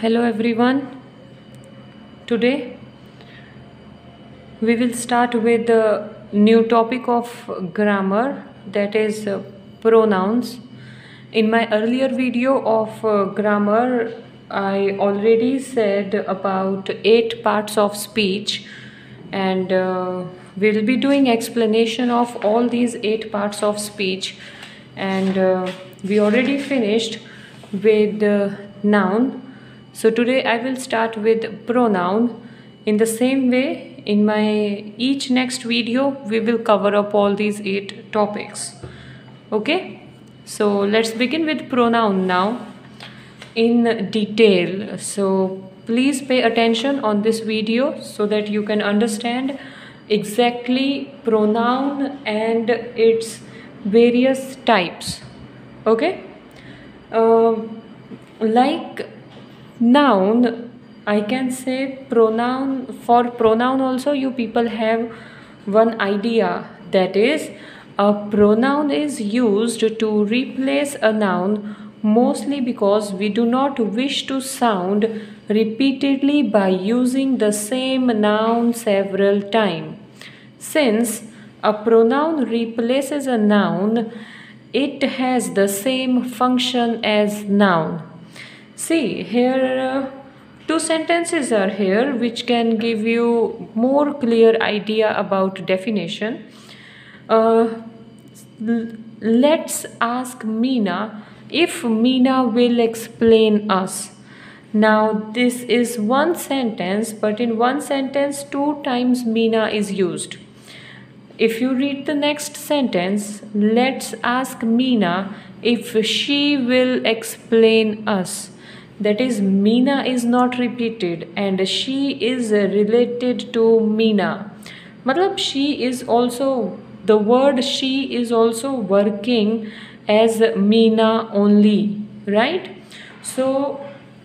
Hello everyone. Today we will start with the new topic of grammar, that is pronouns. In my earlier video of grammar, I already said about 8 parts of speech, and we'll be doing explanation of all these 8 parts of speech. And we already finished with noun. So today I will start with pronoun. In the same way, in my each next video we will cover up all these 8 topics. Okay, so let's begin with pronoun now in detail. So please pay attention on this video so that you can understand exactly pronoun and its various types. Okay, like noun, I can say pronoun. For pronoun also you people have one idea, that is a pronoun is used to replace a noun mostly because we do not wish to sound repeatedly by using the same noun several times. Since a pronoun replaces a noun, it has the same function as noun. See, here two sentences are here which can give you more clear idea about definition. Let's ask Meena if Meena will explain us. Now this is one sentence, but in one sentence 2 times Meena is used. If you read the next sentence, let's ask Meena if she will explain us. That is, Meena is not repeated and she is related to Meena. Matlab she is also, the word she is also working as Meena only, right? So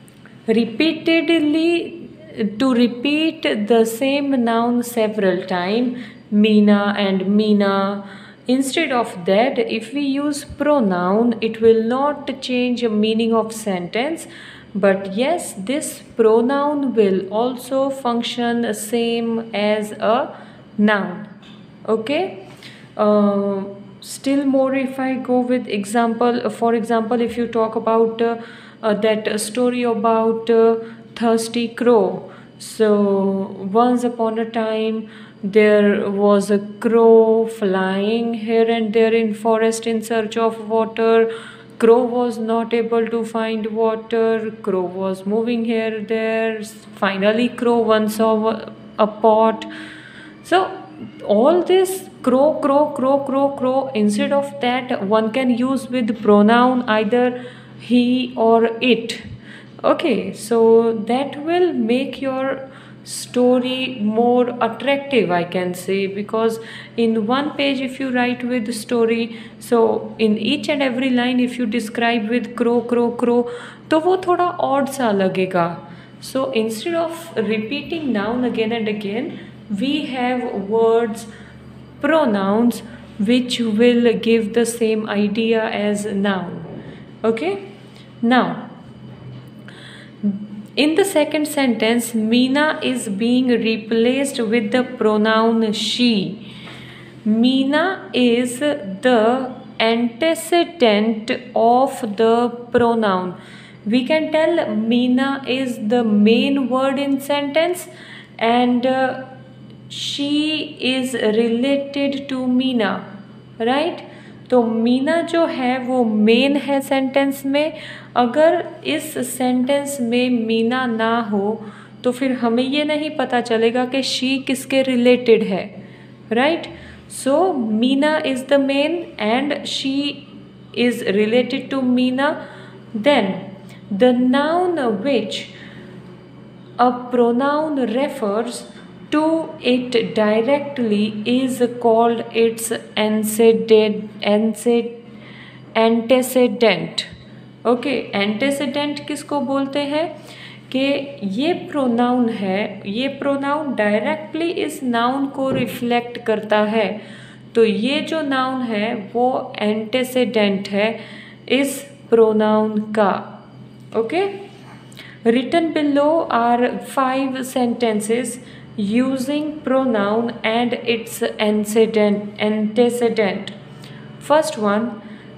repeatedly, to repeat the same noun several times, Meena and Meena. Instead of that, if we use pronoun, it will not change the meaning of sentence. But yes, this pronoun will also function same as a noun. Okay. Still more, if I go with example, for example, if you talk about that story about thirsty crow. So once upon a time there was a crow flying here and there in forest in search of water. Crow was not able to find water. Crow was moving here there. Finally crow once saw a pot. So all this crow, crow, crow, crow, crow, instead of that one can use with pronoun either he or it. Okay, so that will make your story more attractive, I can say, because in one page if you write with story, so in each and every line if you describe with crow, crow, crow, तो वो थोड़ा odd सा लगेगा. So instead of repeating noun again and again, we have words, pronouns, which will give the same idea as noun. Okay, now in the second sentence, Meena is being replaced with the pronoun she. Meena is the antecedent of the pronoun. We can tell Meena is the main word in sentence and she is related to Meena, right? तो मीना जो है वो main है sentence में. अगर इस sentence में मीना ना हो तो फिर हमें ये नहीं पता चलेगा कि शी किसके रिलेटेड है, right? So Meena is the main and she is related to Meena. Then the noun which a pronoun refers to it directly is called its antecedent. Okay, antecedent किसको बोलते हैं कि ये प्रोनाउन है, ये प्रोनाउन डायरेक्टली इस नाउन को रिफ्लेक्ट करता है, तो ये जो नाउन है वो एंटेसेडेंट है इस प्रोनाउन का. Okay, Written below are 5 sentences using pronoun and its antecedent. First one,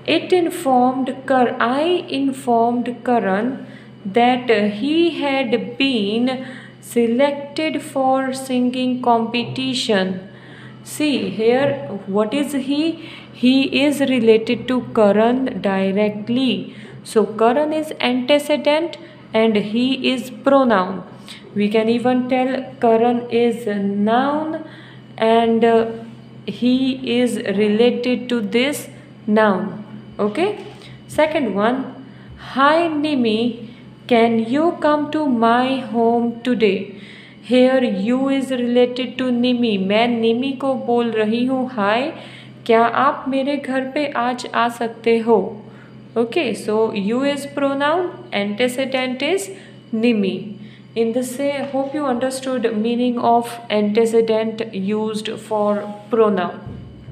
I informed Karan that he had been selected for singing competition. See here, what is he? He is related to Karan directly. So Karan is antecedent and he is pronoun. We can even tell Karan is a noun and he is related to this noun. Okay. Second one, hi Nimi, can you come to my home today? Here you is related to Nimi. मैं निमी को बोल रही हूँ हाय, क्या आप मेरे घर पे आज आ सकते हो? Okay, so you is pronoun, antecedent is Nimi. In this way, hope you understood meaning of antecedent used for pronoun.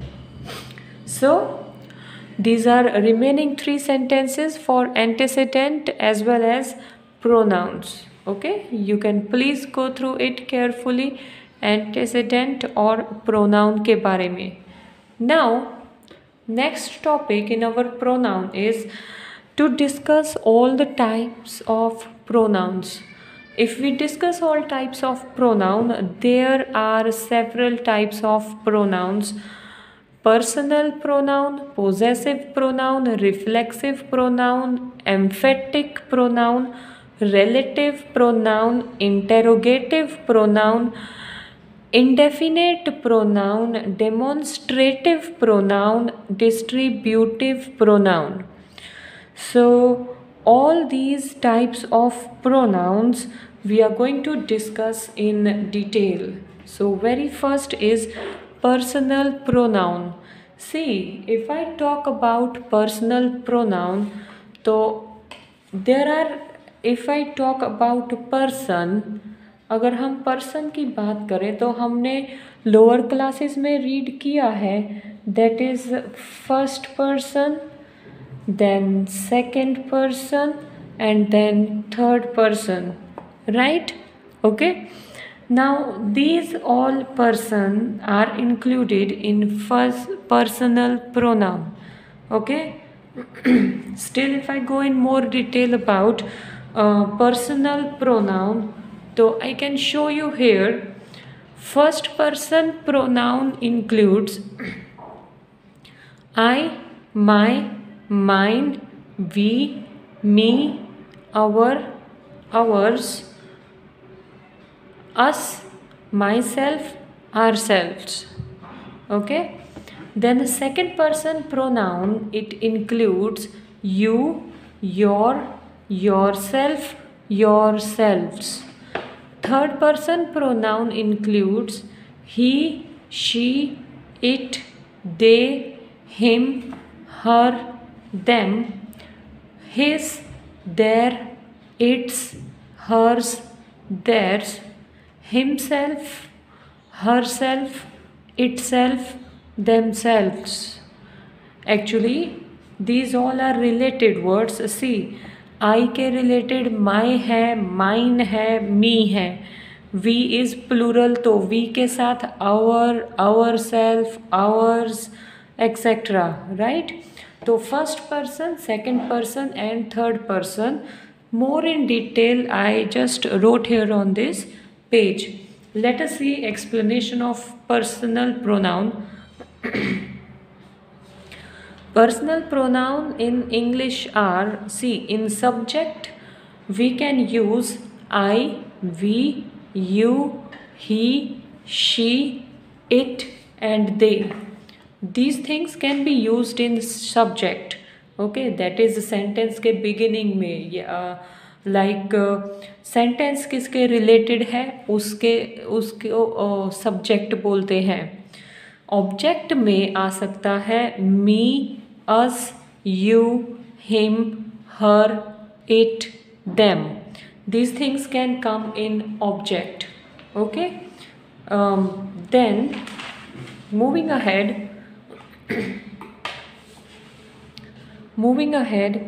So these are remaining 3 sentences for antecedent as well as pronouns. Okay, you can please go through it carefully, antecedent और pronoun के बारे में. Now next topic in our pronoun is to discuss all the types of pronouns. If we discuss all types of pronoun, there are several types of pronouns: personal pronoun, possessive pronoun, reflexive pronoun, emphatic pronoun, relative pronoun, interrogative pronoun, indefinite pronoun, demonstrative pronoun, distributive pronoun. So all these types of pronouns we are going to discuss in detail. So very first is personal pronoun. See, if I talk about personal pronoun, so there are, if I talk about person, अगर हम person की बात करें तो हमने lower classes में read किया है, that is first person, then second person and then third person, right? Okay, now these all person are included in first personal pronoun. Okay. Still, if I go in more detail about personal pronoun, so I can show you here. First person pronoun includes I, my, mine, we, me, our, ours, us, myself, ourselves. Okay. Then the second person pronoun, it includes you, your, yourself, yourselves. Third person pronoun includes he, she, it, they, him, her, them, his, their, its, hers, theirs, himself, herself, itself, themselves. Actually these all are related words. See, I के related my है, mine है, me है. We is plural, तो we के साथ our, ourself, ours, etc. right? तो first person, second person and third person, more in detail I just wrote here on this page. Let us see explanation of personal pronoun. Personal pronoun in English are, see, in subject we can use I, we, you, he, she, it and they. These things can be used in subject. Okay, that is sentence के beginning में, like sentence किसके related है, उसके subject बोलते हैं. Object में आ सकता है me, us, you, him, her, it, them. These things can come in object. Okay. Then moving ahead,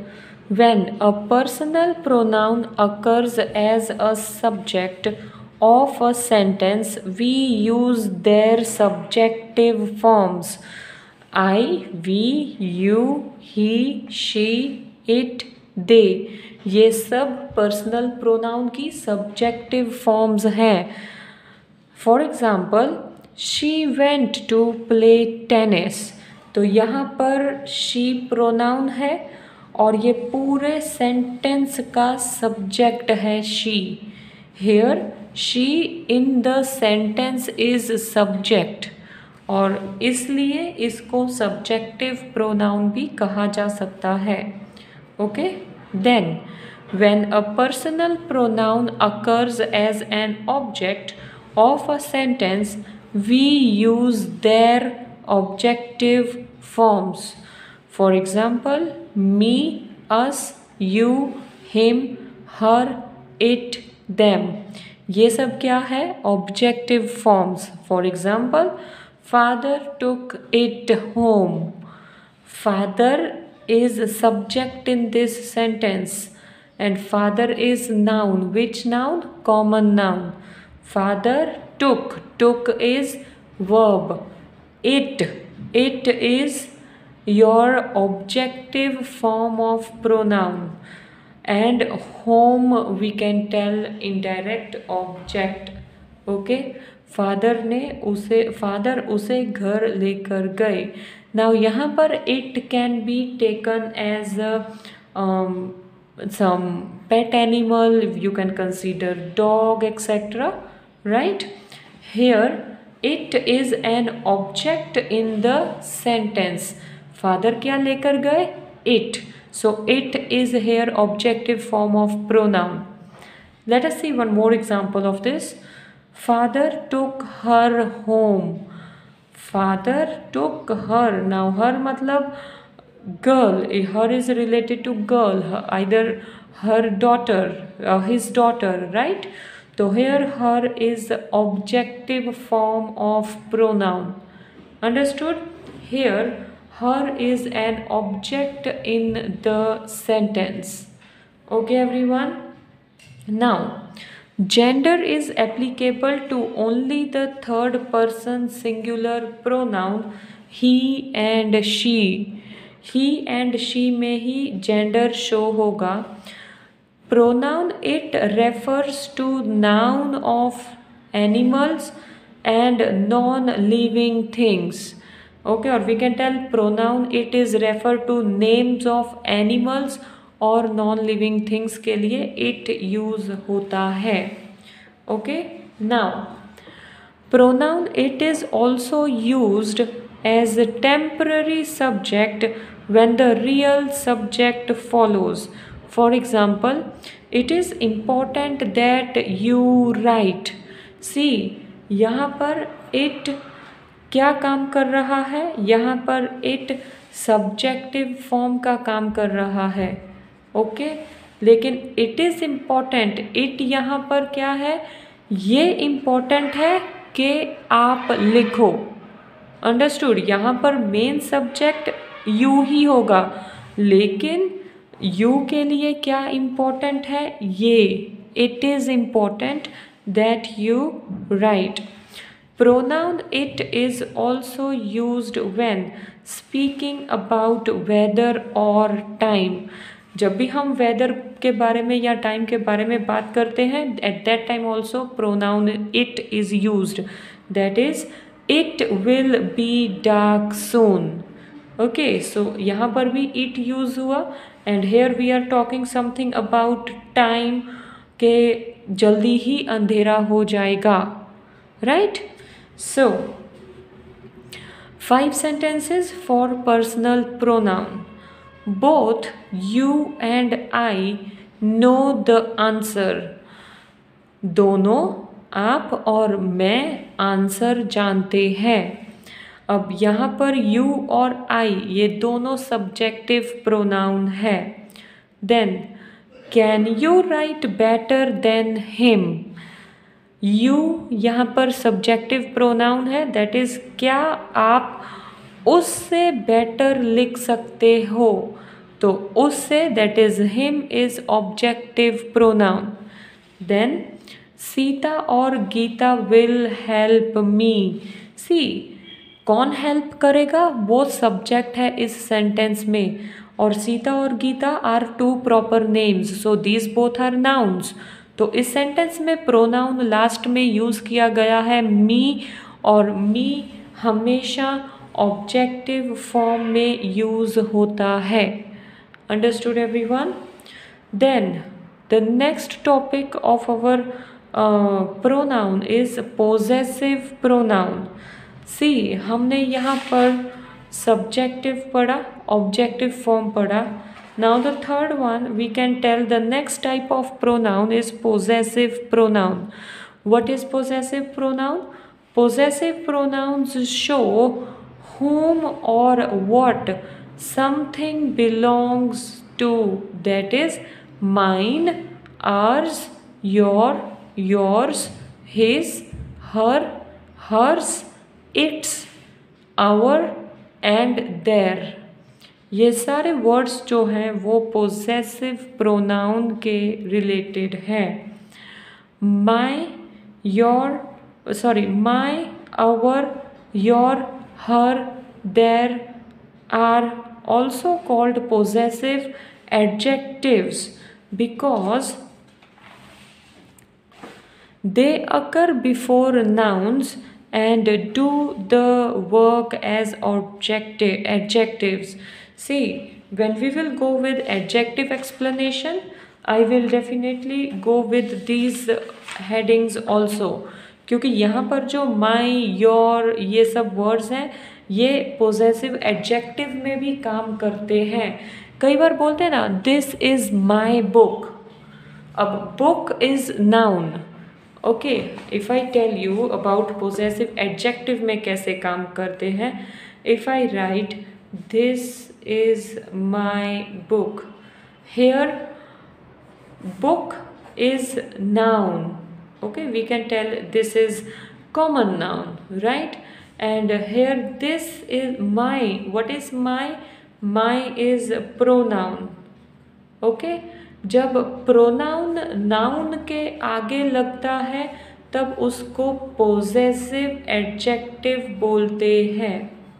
When a personal pronoun occurs as a subject of a sentence, we use their subjective forms. I, we, you, he, she, it, they, ये सब personal pronoun की subjective forms हैं. For example, she went to play tennis. तो यहाँ पर she pronoun है और ये पूरे सेंटेंस का सब्जेक्ट है she. Here she in the sentence is subject और इसलिए इसको सब्जेक्टिव प्रोनाउन भी कहा जा सकता है. Okay, then when a personal pronoun occurs as an object of a sentence, we use their objective forms. For example, me, us, you, him, her, it, them. ये सब क्या है? Objective forms. For example, father took it home. Father is subject in this sentence. And father is noun. Which noun? Common noun. Father took. Took is verb. It is your objective form of pronoun. And home we can tell indirect object. Okay. Father उसे घर लेकर गए. Now यहाँ पर it can be taken as some pet animal. You can consider dog, etc. Right? Here it is an object in the sentence. Father क्या लेकर गए? It. So it is here objective form of pronoun. Let us see one more example of this. Father took her home. Father took her. Now her मतलब girl. Her is related to girl, either her daughter or his daughter, right? So here her is the objective form of pronoun. Understood? Here her is an object in the sentence. Okay everyone? Now gender is applicable to only the third person singular pronoun he and she. He and she में ही gender show होगा. Pronoun it refers to noun of animals and non living things. Okay, और we can tell pronoun it is refer to names of animals और non living things के लिए it use होता है. Okay, now pronoun it is also used as a temporary subject when the real subject follows. For example, it is important that you write. See, यहाँ पर it क्या काम कर रहा है? यहाँ पर it subjective form का काम कर रहा है. ओके, लेकिन it is important. it यहाँ पर क्या है? ये important है कि आप लिखो. अंडरस्टूड? यहाँ पर मेन सब्जेक्ट यू ही होगा, लेकिन यू के लिए क्या इम्पोर्टेंट है? ये. It is important that you write. Pronoun it is also used when speaking about weather और टाइम. जब भी हम वेदर के बारे में या टाइम के बारे में बात करते हैं, at that time also pronoun it is used. That is it will be dark soon. Okay, so यहाँ पर भी it use हुआ and here we are talking something about time के जल्दी ही अंधेरा हो जाएगा. Right? So 5 sentences for personal pronoun. Both you and I know the answer. दोनों, आप और मैं, आंसर जानते हैं. अब यहाँ पर यू और आई ये दोनों सब्जेक्टिव प्रोनाउन है. Then can you write better than him. You यहाँ पर सब्जेक्टिव प्रोनाउन है. दैट इज़ क्या आप उससे बेटर लिख सकते हो. तो उससे that is him is objective pronoun. Then Sita और Gita will help me. See कौन हेल्प करेगा, वो सब्जेक्ट है इस सेंटेंस में, और सीता और Gita are two proper names, so these both are nouns. तो इस सेंटेंस में प्रोनाउन लास्ट में यूज किया गया है मी, और मी हमेशा ऑब्जेक्टिव फॉर्म में यूज होता है। Understood everyone? Then the next topic of our pronoun is possessive pronoun. See हमने यहाँ पर सब्जेक्टिव पढ़ा, ऑब्जेक्टिव फॉर्म पढ़ा। Now the third one we can tell the next type of pronoun is possessive pronoun. What is possessive pronoun? Possessive pronouns show whom or what something belongs to, that is mine, ours, your, yours, his, her, hers, its, our and their। ये सारे words जो हैं वो possessive pronoun के related हैं। My, your, sorry, my, our, your, her, their are also called possessive adjectives because they occur before nouns and do the work as adjectives. See, when we will go with adjective explanation, I will definitely go with these headings also, क्योंकि यहाँ पर जो माई, your, ये सब words हैं ये possessive adjective में भी काम करते हैं। कई बार बोलते हैं ना दिस इज माई बुक। अब book is noun. Okay, if I tell you about possessive adjective में कैसे काम करते हैं, if I write this is my book, here book is noun. Okay, we can tell this is common noun, right? And here this is my. What is my? My is pronoun. Okay, जब pronoun noun के आगे लगता है तब उसको possessive adjective बोलते हैं।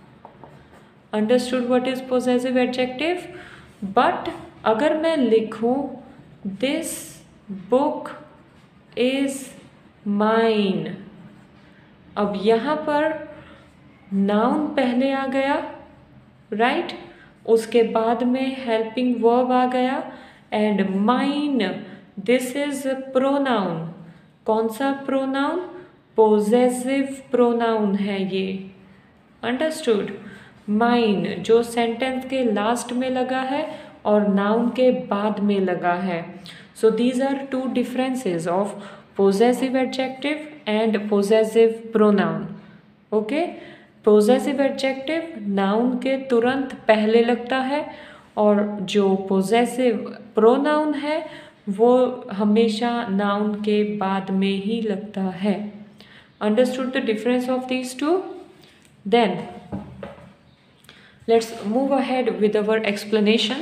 Understood what is possessive adjective? But अगर मैं लिखूं दिस बुक इज माइन, अब यहाँ पर नाउन पहले आ गया, राइट? उसके बाद में हेल्पिंग वर्ब आ गया and mine, this is pronoun. कौन सा प्रोनाउन? पोजेसिव प्रोनाउन है ये। अंडरस्टूड? माइन जो सेंटेंस के लास्ट में लगा है और नाउन के बाद में लगा है। So these are two differences of possessive adjective and possessive pronoun. Okay, possessive adjective noun के तुरंत पहले लगता है और जो पोजेसिव प्रोनाउन है वो हमेशा नाउन के बाद में ही लगता है। Understood the difference of these two? Then let's move ahead with our explanation.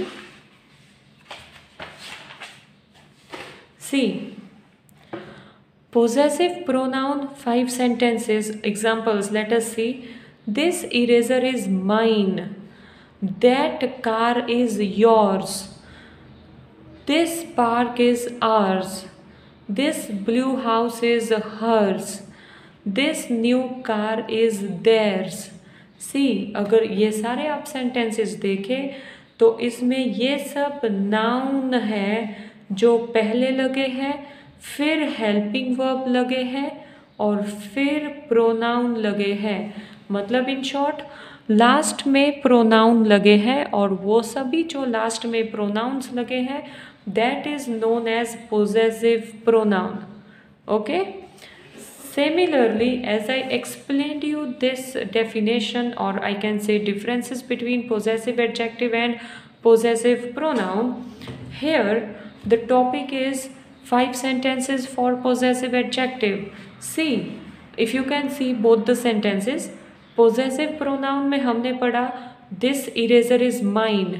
See, possessive pronoun, 5 sentences, examples. Let us see. This eraser is mine. That car is yours. This park is ours. This blue house is hers. This new car is theirs. See अगर ये सारे आप sentences देखें तो इसमें ये सब noun है जो पहले लगे हैं, फिर हेल्पिंग वर्ब लगे हैं और फिर प्रोनाउन लगे हैं। मतलब इन शॉर्ट लास्ट में प्रोनाउन लगे हैं और वो सभी जो लास्ट में प्रोनाउंस लगे हैं that is known as possessive pronoun. Okay, similarly as I explained you this definition, or I can say differences between possessive adjective and possessive pronoun, here the topic is 5 sentences for possessive adjective. See, if you can see both the sentences, possessive pronoun में हमने पढ़ा this eraser is mine,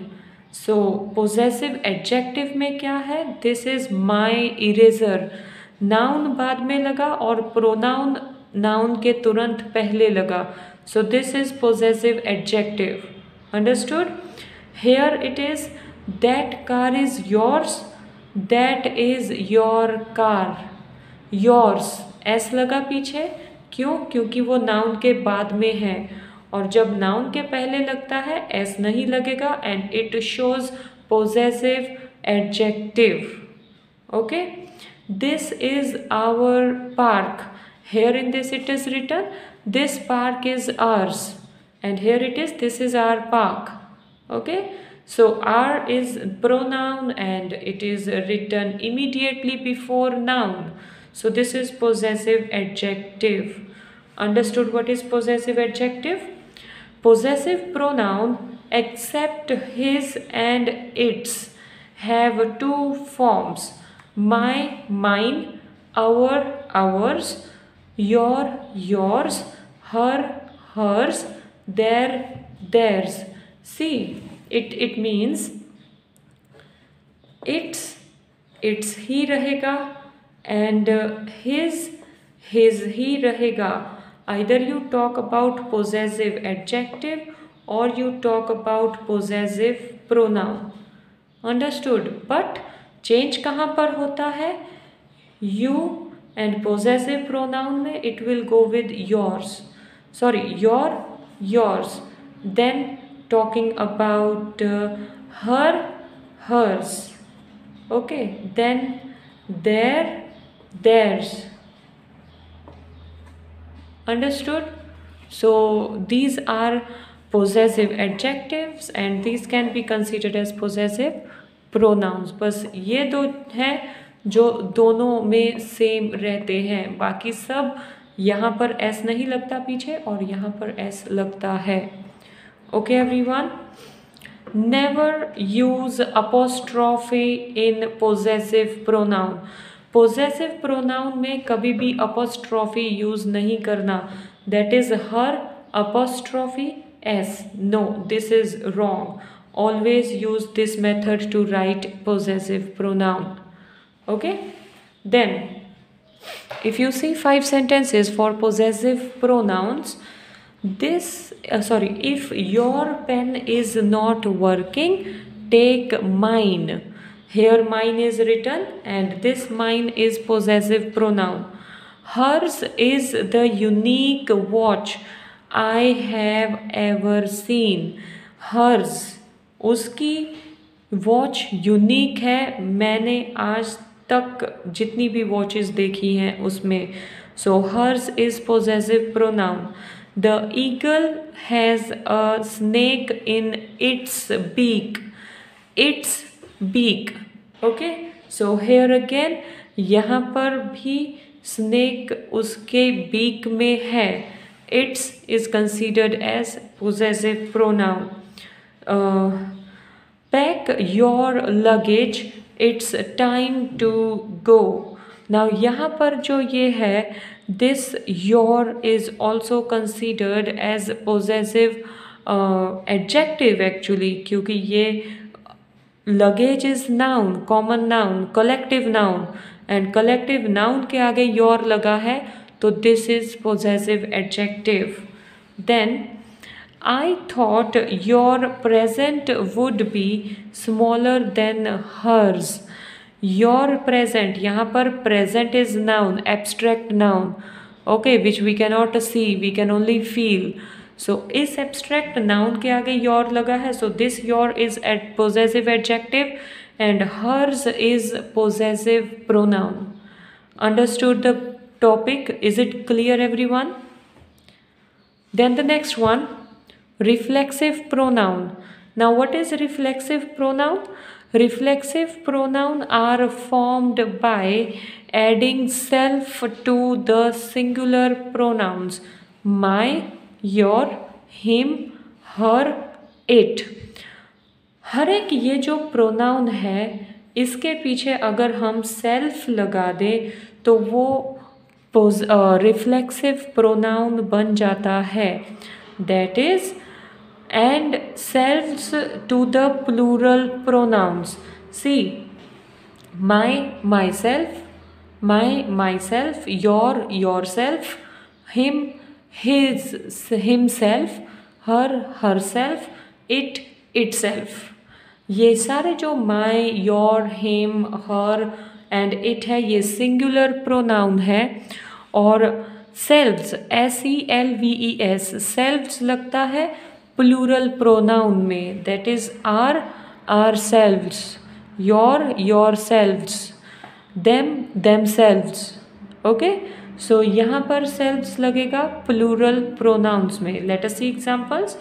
so possessive adjective में क्या है, this is my eraser, noun बाद में लगा और प्रोनाउन नाउन के तुरंत पहले लगा, so this is possessive adjective, understood. Here it is that car is yours, that is your car, yours S लगा पीछे, क्यों, क्योंकि वो नाउन के बाद में है, और जब नाउन के पहले लगता है एस नहीं लगेगा and it shows possessive adjective. Okay, this is our park, here in this it is written this park is ours and here it is this is our park. Okay, so R is pronoun and it is written immediately before noun, so this is possessive adjective. Understood what is possessive adjective? Possessive pronoun except his and its have two forms, my, mine, our, ours, your, yours, her, hers, their, theirs. See, it means it's ही रहेगा and his ही रहेगा. Either you talk about possessive adjective or you talk about possessive pronoun. Understood? But change कहाँ पर होता है? You and possessive pronoun में it will go with yours. Sorry, your, yours. Then talking about her, hers. Okay, then their, theirs. Understood? So these are possessive adjectives and these can be considered as possessive pronouns. बस ये दो हैं जो दोनों में same रहते हैं, बाकी सब यहाँ पर s नहीं लगता पीछे और यहाँ पर s लगता है। Okay everyone, never use apostrophe in possessive pronoun. Possessive pronoun में कभी भी apostrophe use नहीं करना, that is her apostrophe s. No, this is wrong. Always use this method to write possessive pronoun. Okay, then if you see 5 sentences for possessive pronouns, if your pen is not working, take mine. Here mine is written and this mine is possessive pronoun. Hers is the unique watch I have ever seen. Hers, उसकी watch unique है, मैंने आज तक जितनी भी watches देखी हैं उसमें. So hers is possessive pronoun. The eagle has a snake in its beak. Its beak. Okay. So here again, यहाँ पर भी snake उसके beak में है. Its is considered as possessive pronoun. Pack your luggage. It's time to go. Now यहाँ पर जो ये है, this your is also considered as possessive adjective actually, क्योंकि ये luggage is noun, common noun, collective noun and collective noun के आगे your लगा है, तो this is possessive adjective. Then I thought your present would be smaller than hers. Your present, यहाँ पर present is noun, abstract noun, okay, which we cannot see, we can only feel. So इस abstract noun के आगे your लगा है, so this your is at possessive adjective and hers is possessive pronoun. Understood the topic? Is it clear everyone? Then the next one, reflexive pronoun. Now what is reflexive pronoun? Reflexive pronoun are formed by adding self to the singular pronouns my, your, him, her, it. हर एक ये जो pronoun है इसके पीछे अगर हम self लगा दें तो वो रिफ्लेक्सिव प्रोनाउन बन जाता है. That is and selves to the plural pronouns. See, my, myself, my, myself, your, yourself, him, his, himself, her, herself, it, itself. ये सारे जो my, your, him, her and it है ये सिंगुलर प्रोनाउन है, और सेल्व्स SELVES सेल्व्स लगता है plural pronoun में, that is our selves, your selves, them selves. Okay, so यहाँ पर सेल्व्स लगेगा प्लूरल प्रोनाउंस में. Let us see examples.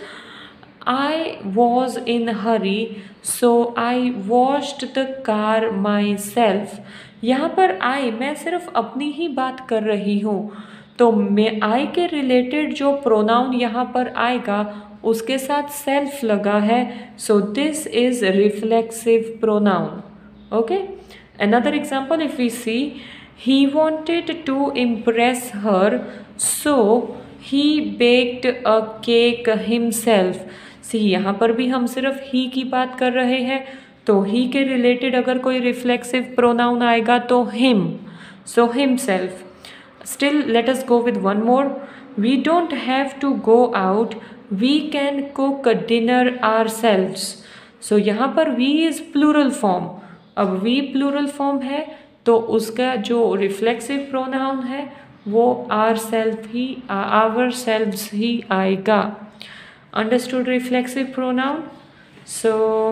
I was in hurry, so I washed the car myself. यहाँ पर I मैं सिर्फ अपनी ही बात कर रही हूँ, तो मैं I के रिलेटेड जो प्रोनाउन यहाँ पर आएगा उसके साथ सेल्फ लगा है, so this is reflexive pronoun. Okay, another example, if we see, he wanted to impress her, so he baked a cake himself. See यहाँ पर भी हम सिर्फ ही की बात कर रहे हैं, तो ही के रिलेटेड अगर कोई रिफ्लेक्सिव प्रोनाउन आएगा तो him, so himself. Still let us go with one more. We don't have to go out, we can cook dinner ourselves. So यहाँ पर वी इज प्लूरल फॉर्म. अब वी प्लूरल फॉर्म है तो उसका जो reflexive pronoun है वो ourselves ही आएगा. Understood reflexive pronoun? So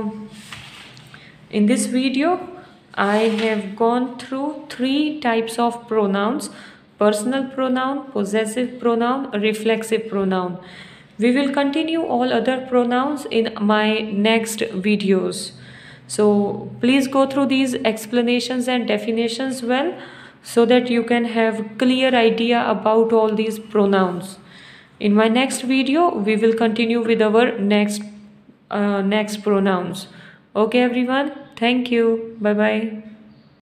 in this video I have gone through 3 types of pronouns: personal pronoun, possessive pronoun, reflexive pronoun. We will continue all other pronouns in my next videos. So please go through these explanations and definitions well, so that you can have clear idea about all these pronouns. In my next video, we will continue with our next pronouns. Okay, everyone. Thank you. Bye bye.